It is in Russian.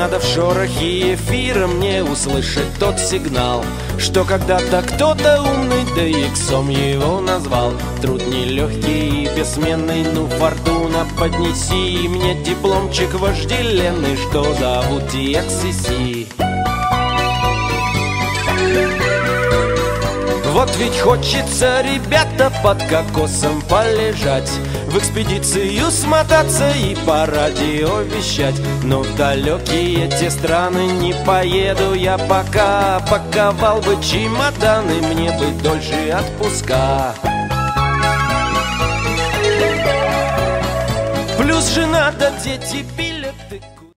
надо в шорохе эфира мне услышать тот сигнал, что когда-то кто-то умный, да иксом его назвал. Труд нелегкий и бессменный, ну фортуна, поднеси мне дипломчик вожделенный, что зовут TXCC. Вот ведь хочется, ребята, под кокосом полежать, в экспедицию смотаться и по радио вещать. Но в далекие те страны не поеду я пока. Паковал бы чемоданы, мне бы дольше отпуска. Плюс жена да дети пишут.